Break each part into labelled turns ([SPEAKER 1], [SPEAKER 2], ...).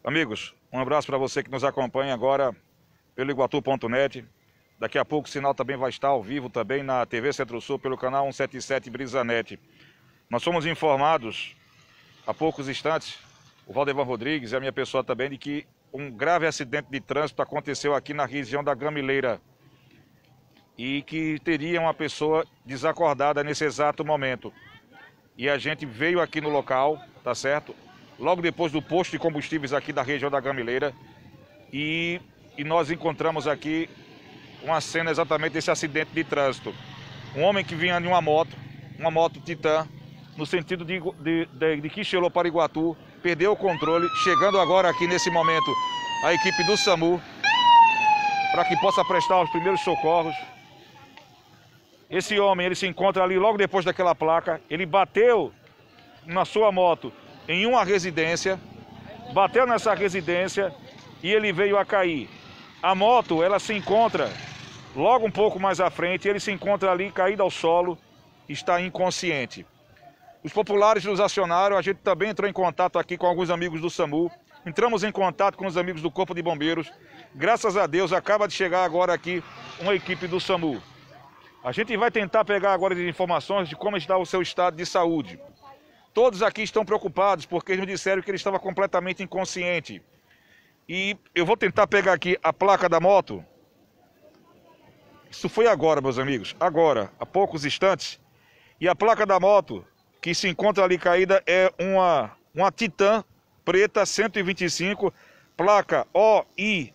[SPEAKER 1] Amigos, um abraço para você que nos acompanha agora pelo Iguatu.net. Daqui a pouco o sinal também vai estar ao vivo também na TV Centro-Sul pelo canal 177 Brisanet. Nós fomos informados há poucos instantes, o Valdevan Rodrigues e a minha pessoa também, de que um grave acidente de trânsito aconteceu aqui na região da Gamileira e que teria uma pessoa desacordada nesse exato momento. E a gente veio aqui no local, tá certo? Logo depois do posto de combustíveis aqui da região da Gamileira, e nós encontramos aqui uma cena exatamente desse acidente de trânsito. Um homem que vinha em uma moto Titan, no sentido de Quixelô para Iguatu, perdeu o controle, chegando agora aqui nesse momento a equipe do SAMU, para que possa prestar os primeiros socorros. Esse homem, ele se encontra ali logo depois daquela placa, ele bateu na sua moto em uma residência, bateu nessa residência e ele veio a cair. A moto, ela se encontra logo um pouco mais à frente, ele se encontra ali caído ao solo, está inconsciente. Os populares nos acionaram, a gente também entrou em contato aqui com alguns amigos do SAMU, entramos em contato com os amigos do Corpo de Bombeiros. Graças a Deus, acaba de chegar agora aqui uma equipe do SAMU. A gente vai tentar pegar agora as informações de como está o seu estado de saúde. Todos aqui estão preocupados porque eles me disseram que ele estava completamente inconsciente. E eu vou tentar pegar aqui a placa da moto. Isso foi agora, meus amigos, agora, há poucos instantes. E a placa da moto que se encontra ali caída é uma Titan preta 125, placa OIE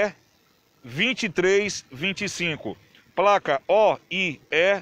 [SPEAKER 1] 2325. Placa OIE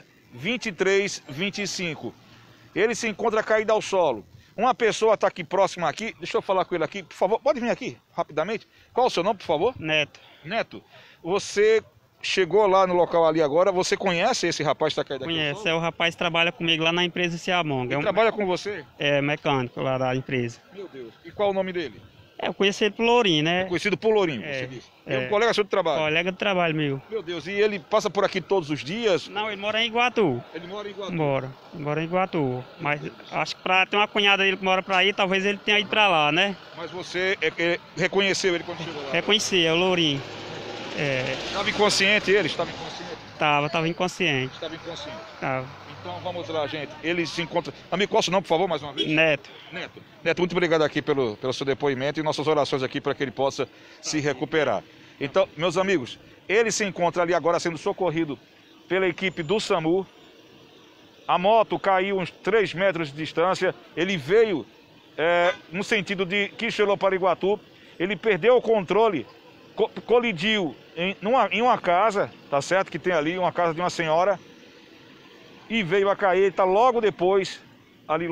[SPEAKER 1] 2325. Ele se encontra caído ao solo. Uma pessoa está aqui próxima aqui, deixa eu falar com ele aqui, por favor, pode vir aqui, rapidamente. Qual é o seu nome, por favor?
[SPEAKER 2] Neto.
[SPEAKER 1] Neto, você chegou lá no local ali agora, você conhece esse rapaz que está caído aqui?
[SPEAKER 2] Conhece, o rapaz que trabalha comigo lá na empresa Ciamonga.
[SPEAKER 1] Ele trabalha com você?
[SPEAKER 2] É, mecânico lá da empresa.
[SPEAKER 1] Meu Deus, e qual é o nome dele?
[SPEAKER 2] Eu conheci ele por Lourinho, né?
[SPEAKER 1] Conhecido por Lourinho, você disse. É um colega seu de trabalho?
[SPEAKER 2] Colega de trabalho meu.
[SPEAKER 1] Meu Deus, e ele passa por aqui todos os dias?
[SPEAKER 2] Não, ele mora em Iguatu.
[SPEAKER 1] Ele mora em Iguatu?
[SPEAKER 2] Mora em Iguatu. Mas acho que tem uma cunhada dele que mora pra aí, talvez ele tenha ido pra lá, né?
[SPEAKER 1] Mas você reconheceu ele quando chegou lá?
[SPEAKER 2] Reconheci, é o Lourinho.
[SPEAKER 1] Estava inconsciente ele? Estava inconsciente?
[SPEAKER 2] Tava inconsciente.
[SPEAKER 1] Estava inconsciente?
[SPEAKER 2] Tava.
[SPEAKER 1] Então vamos lá, gente. Ele se encontra... Amigo, qual é o seu nome, por favor, mais uma vez?
[SPEAKER 2] Neto.
[SPEAKER 1] Neto, muito obrigado aqui pelo seu depoimento e nossas orações aqui para que ele possa se recuperar. Então, meus amigos, ele se encontra ali agora sendo socorrido pela equipe do SAMU. A moto caiu uns 3 metros de distância. Ele veio no sentido de Quixelô para Iguatu. Ele perdeu o controle, colidiu em uma casa, tá certo? Que tem ali, uma casa de uma senhora. E veio a cair, está logo depois, ali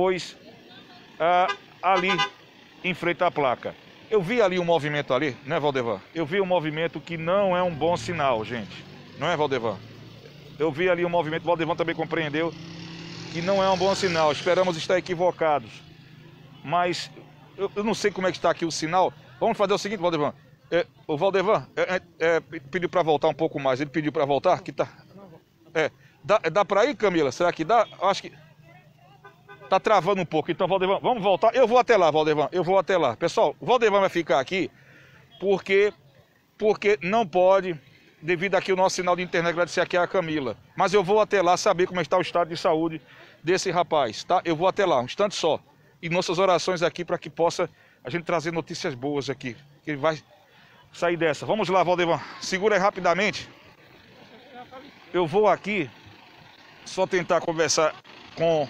[SPEAKER 1] em frente à placa. Eu vi ali um movimento ali, né, Valdevan? Eu vi um movimento que não é um bom sinal, gente. Não é, Valdevan? Eu vi ali um movimento, o Valdevan também compreendeu que não é um bom sinal. Esperamos estar equivocados. Mas eu não sei como é que está aqui o sinal. Vamos fazer o seguinte, Valdevan. O Valdevan pediu para voltar um pouco mais. Ele pediu para voltar? Que tá... Dá para ir, Camila? Será que dá? Acho que tá travando um pouco. Então, Valdevan, vamos voltar? Eu vou até lá, Valdevan. Eu vou até lá. Pessoal, o Valdevan vai ficar aqui porque não pode, devido aqui o nosso sinal de internet, agradecer aqui a Camila. Mas eu vou até lá saber como está o estado de saúde desse rapaz, tá? Eu vou até lá, um instante só. E nossas orações aqui para que possa a gente trazer notícias boas aqui. Que ele vai sair dessa. Vamos lá, Valdevan. Segura aí rapidamente. Eu vou aqui só tentar conversar com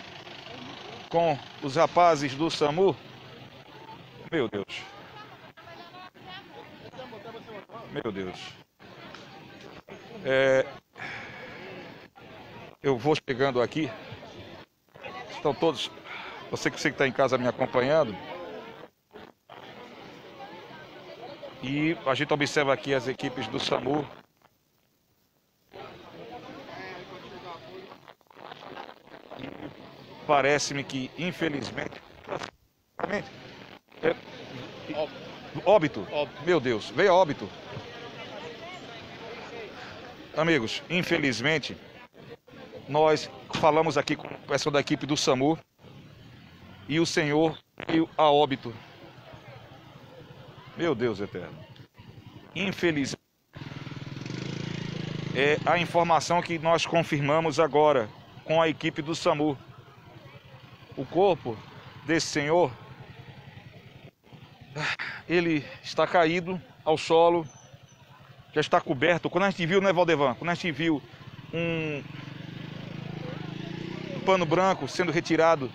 [SPEAKER 1] os rapazes do SAMU. Meu Deus. Meu Deus. Eu vou chegando aqui. Estão todos... Você que está em casa me acompanhando. E a gente observa aqui as equipes do SAMU. Parece-me que, infelizmente... Óbito. Meu Deus, veio a óbito. Amigos, infelizmente, nós falamos aqui com o pessoal da equipe do SAMU e o senhor veio a óbito. Meu Deus eterno. Infeliz. É a informação que nós confirmamos agora com a equipe do SAMU. O corpo desse senhor, ele está caído ao solo, já está coberto. Quando a gente viu, né, Valdevan? Quando a gente viu um pano branco sendo retirado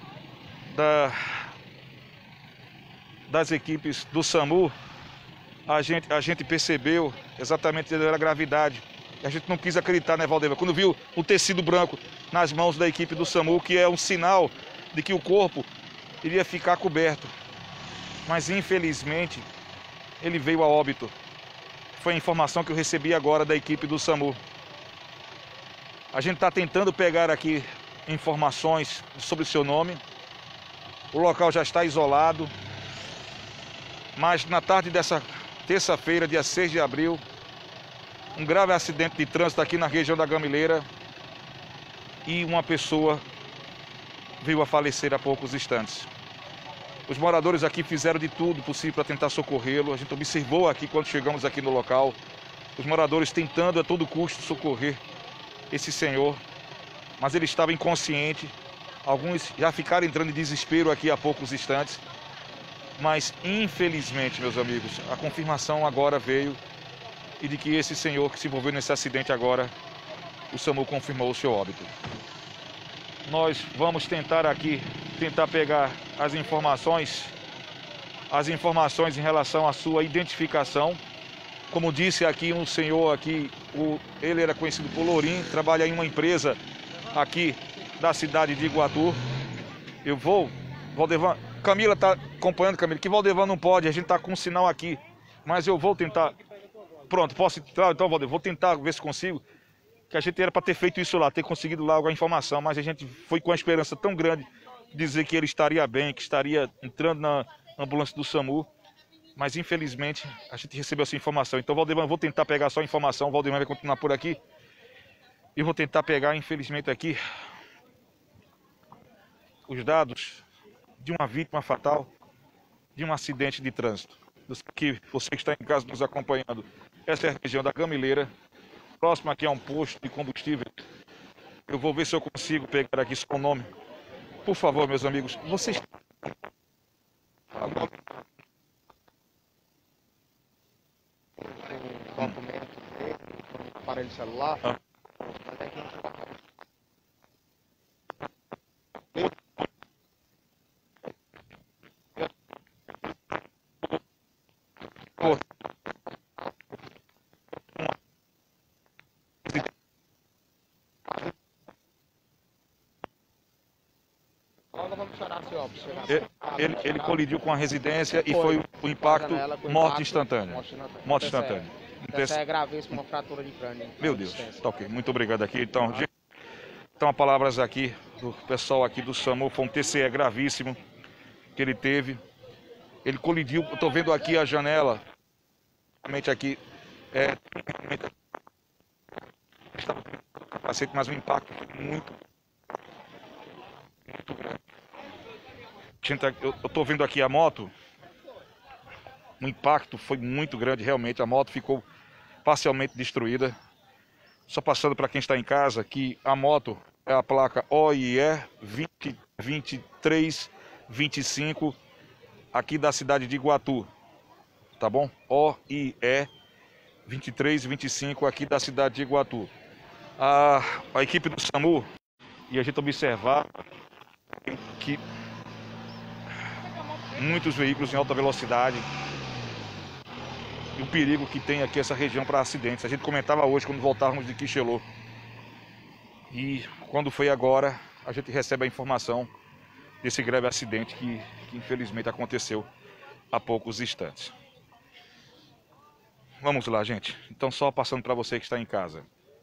[SPEAKER 1] das equipes do SAMU, a gente percebeu exatamente a gravidade. A gente não quis acreditar, né, Valdevan? Quando viu o tecido branco nas mãos da equipe do SAMU, que é um sinal de que o corpo iria ficar coberto. Mas, infelizmente, ele veio a óbito. Foi a informação que eu recebi agora da equipe do SAMU. A gente está tentando pegar aqui informações sobre o seu nome. O local já está isolado. Mas, na tarde dessa terça-feira, dia 6 de abril, um grave acidente de trânsito aqui na região da Gamileira e uma pessoa veio a falecer há poucos instantes. Os moradores aqui fizeram de tudo possível para tentar socorrê-lo. A gente observou aqui quando chegamos aqui no local, os moradores tentando a todo custo socorrer esse senhor, mas ele estava inconsciente. Alguns já ficaram entrando em desespero aqui há poucos instantes, mas infelizmente, meus amigos, a confirmação agora veio e de que esse senhor que se envolveu nesse acidente agora, o SAMU confirmou o seu óbito. Nós vamos tentar aqui, pegar as informações em relação à sua identificação. Como disse aqui um senhor aqui, ele era conhecido por Lourim, trabalha em uma empresa aqui da cidade de Iguatu. Eu vou, Valdevan, Camila está acompanhando, Camila, que Valdevan não pode, a gente está com um sinal aqui, mas eu vou tentar. Pronto, posso entrar? Então, Valdevan, vou tentar ver se consigo. Que a gente era para ter feito isso lá, ter conseguido lá alguma informação, mas a gente foi com a esperança tão grande de dizer que ele estaria bem, que estaria entrando na ambulância do SAMU, mas infelizmente a gente recebeu essa informação. Então, Valdevan, vou tentar pegar só a informação, o Valdevan vai continuar por aqui, e vou tentar pegar, infelizmente, aqui os dados de uma vítima fatal de um acidente de trânsito. Que você que está em casa nos acompanhando, essa é a região da Gamileira, próximo aqui a um posto de combustível. Eu vou ver se eu consigo pegar aqui seu nome. Por favor, meus amigos, vocês...
[SPEAKER 3] O documento dele, o aparelho celular.
[SPEAKER 1] Ele colidiu com a residência e foi o impacto, morte instantânea. Morte instantânea.
[SPEAKER 3] Essa é gravíssima, uma fratura de crânio.
[SPEAKER 1] Meu Deus, tá ok. Muito obrigado aqui. Então, palavras aqui do pessoal aqui do SAMU, foi um TCE gravíssimo que ele teve. Ele colidiu, eu tô vendo aqui a janela, realmente aqui, estava com o capacete, mas o impacto foi muito grande. Eu tô vendo aqui a moto, o impacto foi muito grande, realmente, a moto ficou parcialmente destruída. Só passando para quem está em casa que a moto é a placa OIE 202325 aqui da cidade de Iguatu, tá bom? OIE 2325 aqui da cidade de Iguatu. A equipe do SAMU e a gente observar que muitos veículos em alta velocidade e o perigo que tem aqui essa região para acidentes. A gente comentava hoje quando voltávamos de Quixelô. E quando foi agora, a gente recebe a informação desse grave acidente que infelizmente aconteceu há poucos instantes. Vamos lá, gente. Então, só passando para você que está em casa.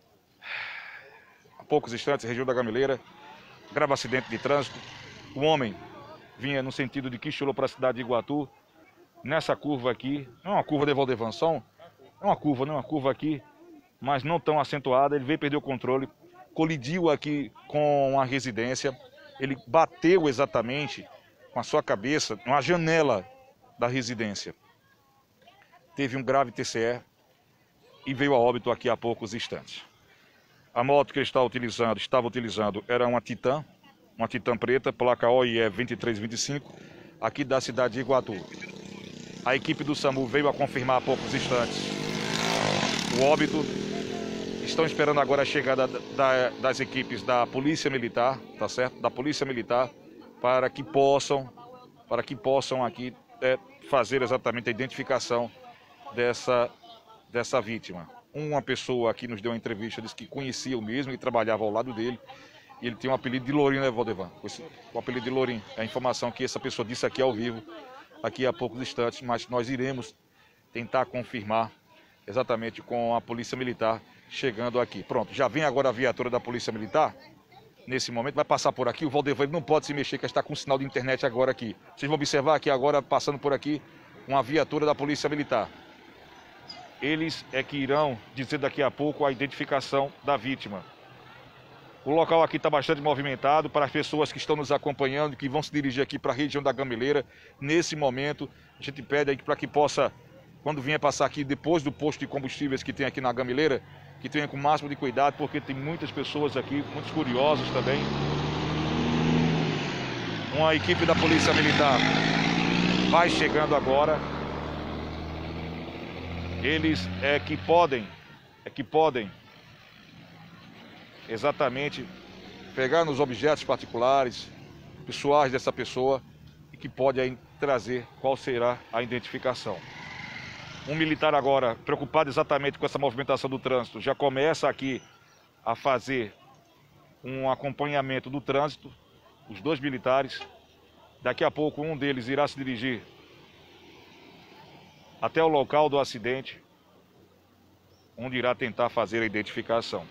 [SPEAKER 1] Há poucos instantes, região da Gamileira, grave acidente de trânsito. O homem vinha no sentido de Quixelô para a cidade de Iguatu. Nessa curva aqui, não é uma curva de Valdevanção, é uma curva aqui, mas não tão acentuada. Ele veio perder o controle, colidiu aqui com a residência. Ele bateu exatamente com a sua cabeça numa janela da residência. teve um grave TCE e veio a óbito aqui há poucos instantes. A moto que ele estava utilizando era uma Titan preta, placa OIE 2325, aqui da cidade de Iguatu. A equipe do SAMU veio a confirmar há poucos instantes o óbito. Estão esperando agora a chegada das equipes da Polícia Militar, tá certo? Da Polícia Militar, para que possam aqui fazer exatamente a identificação dessa vítima. Uma pessoa aqui nos deu uma entrevista, disse que conhecia o mesmo e trabalhava ao lado dele. E ele tem um apelido de Lourinho, né, Valdevan? O apelido de Lourinho. É a informação que essa pessoa disse aqui ao vivo, aqui há poucos instantes, mas nós iremos tentar confirmar exatamente com a Polícia Militar chegando aqui. Pronto, já vem agora a viatura da Polícia Militar. Nesse momento, vai passar por aqui. O Valdevan não pode se mexer, que está com sinal de internet agora aqui. Vocês vão observar aqui agora, passando por aqui, uma viatura da Polícia Militar. Eles é que irão dizer daqui a pouco a identificação da vítima. O local aqui está bastante movimentado para as pessoas que estão nos acompanhando, que vão se dirigir aqui para a região da Gameleira. Nesse momento, a gente pede aí para que possa, quando vier passar aqui depois do posto de combustíveis que tem aqui na Gameleira, que tenha com o máximo de cuidado, porque tem muitas pessoas aqui, muitos curiosos também. Uma equipe da Polícia Militar vai chegando agora. Eles é que podem exatamente pegar nos objetos particulares, pessoais dessa pessoa, e que pode aí trazer qual será a identificação. Um militar agora, preocupado exatamente com essa movimentação do trânsito, já começa aqui a fazer um acompanhamento do trânsito, os dois militares. Daqui a pouco um deles irá se dirigir até o local do acidente, onde irá tentar fazer a identificação.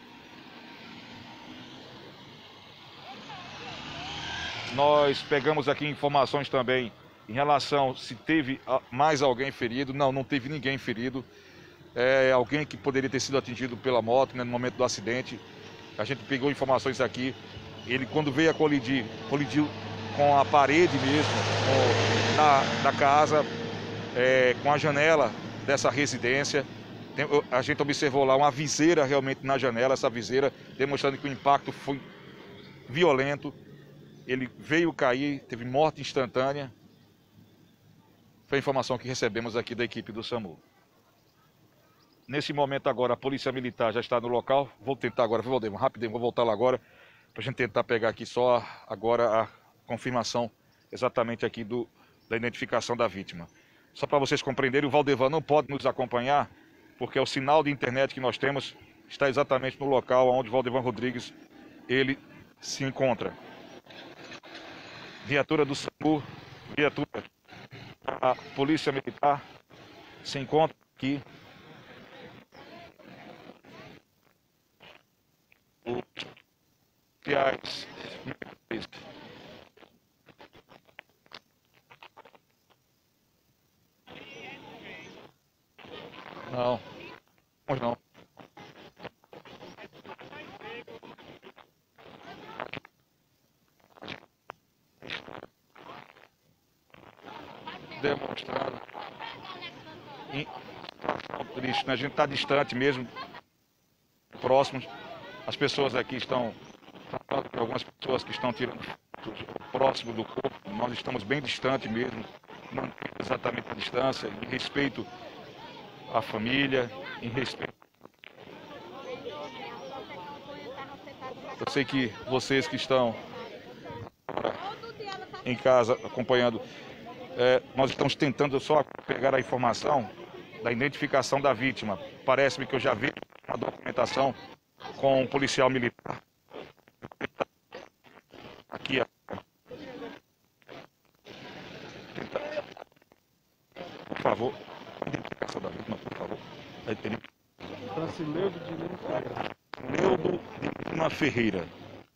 [SPEAKER 1] Nós pegamos aqui informações também em relação se teve mais alguém ferido. Não teve ninguém ferido. É alguém que poderia ter sido atingido pela moto, né, no momento do acidente. A gente pegou informações aqui. Ele, quando veio a colidiu com a parede mesmo da casa, com a janela dessa residência. A gente observou lá uma viseira realmente na janela, essa viseira, demonstrando que o impacto foi violento. Ele veio cair, teve morte instantânea. Foi a informação que recebemos aqui da equipe do SAMU. Nesse momento agora, a Polícia Militar já está no local. Vou tentar agora, Valdemar, rapidinho, vou voltar lá agora, para a gente tentar pegar aqui só agora a confirmação exatamente aqui da identificação da vítima. Só para vocês compreenderem, o Valdevan não pode nos acompanhar, porque o sinal de internet que nós temos está exatamente no local onde o Valdevan Rodrigues ele se encontra. Viatura do SAMU, viatura da Polícia Militar se encontra aqui. Não, não. Demonstrando triste, né? A gente está distante mesmo, próximos. As pessoas aqui estão, algumas pessoas que estão tirando próximo do corpo. Nós estamos bem distante mesmo, não exatamente a distância, em respeito à família, em respeito. Eu sei que vocês que estão em casa acompanhando, nós estamos tentando só pegar a informação da identificação da vítima. Parece-me que eu já vi uma documentação com um policial militar. Aqui, por favor, a identificação da vítima, por favor.
[SPEAKER 4] Francileudo de Lima Ferreira.
[SPEAKER 1] Francileudo de Lima Ferreira.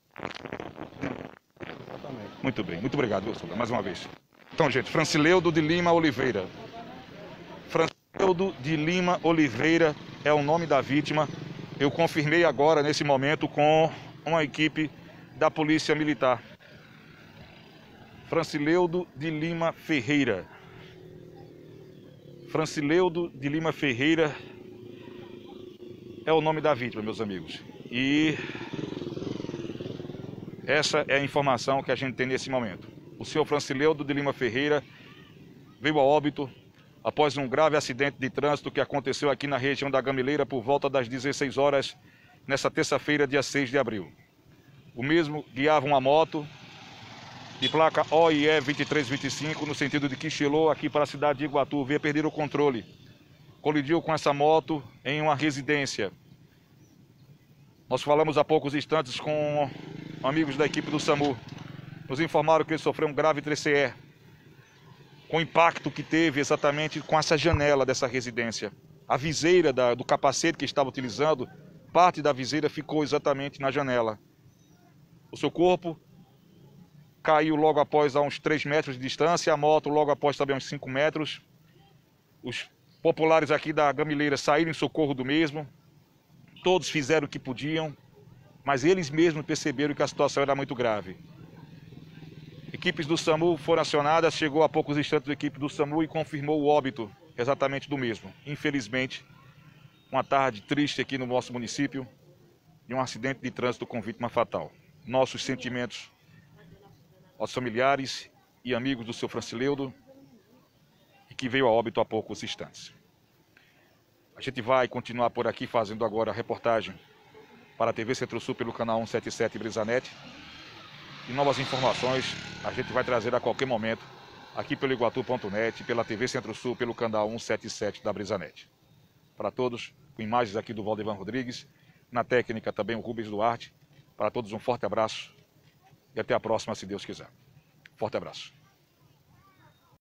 [SPEAKER 4] Exatamente.
[SPEAKER 1] Muito bem, muito obrigado, mais uma vez. Então, gente, Francileudo de Lima Oliveira. Francileudo de Lima Oliveira é o nome da vítima. Eu confirmei agora, nesse momento, com uma equipe da Polícia Militar. Francileudo de Lima Ferreira. Francileudo de Lima Ferreira é o nome da vítima, meus amigos. E essa é a informação que a gente tem nesse momento. O senhor Francileudo de Lima Ferreira veio a óbito após um grave acidente de trânsito que aconteceu aqui na região da Gameleira por volta das 16 horas, nessa terça-feira, dia 6 de abril. O mesmo guiava uma moto de placa OIE 2325 no sentido de Quixelô, aqui para a cidade de Iguatu, veio perder o controle. Colidiu com essa moto em uma residência. Nós falamos há poucos instantes com amigos da equipe do SAMU. Nos informaram que ele sofreu um grave TCE, com o impacto que teve exatamente com essa janela dessa residência. A viseira do capacete que estava utilizando, parte da viseira ficou exatamente na janela. O seu corpo caiu logo após a uns 3 metros de distância, a moto logo após também uns 5 metros. Os populares aqui da Gameleira saíram em socorro do mesmo. Todos fizeram o que podiam, mas eles mesmos perceberam que a situação era muito grave. Equipes do SAMU foram acionadas, chegou há poucos instantes a equipe do SAMU e confirmou o óbito exatamente do mesmo. Infelizmente, uma tarde triste aqui no nosso município, de um acidente de trânsito com vítima fatal. Nossos sentimentos aos familiares e amigos do seu Francileudo, e que veio a óbito há poucos instantes. A gente vai continuar por aqui fazendo agora a reportagem para a TV Centro-Sul pelo canal 177 Brisanet. E novas informações a gente vai trazer a qualquer momento aqui pelo Iguatu.net, pela TV Centro-Sul, pelo canal 177 da Brisanet. Para todos, com imagens aqui do Valdevan Rodrigues, na técnica também o Rubens Duarte. Para todos um forte abraço e até a próxima, se Deus quiser. Forte abraço.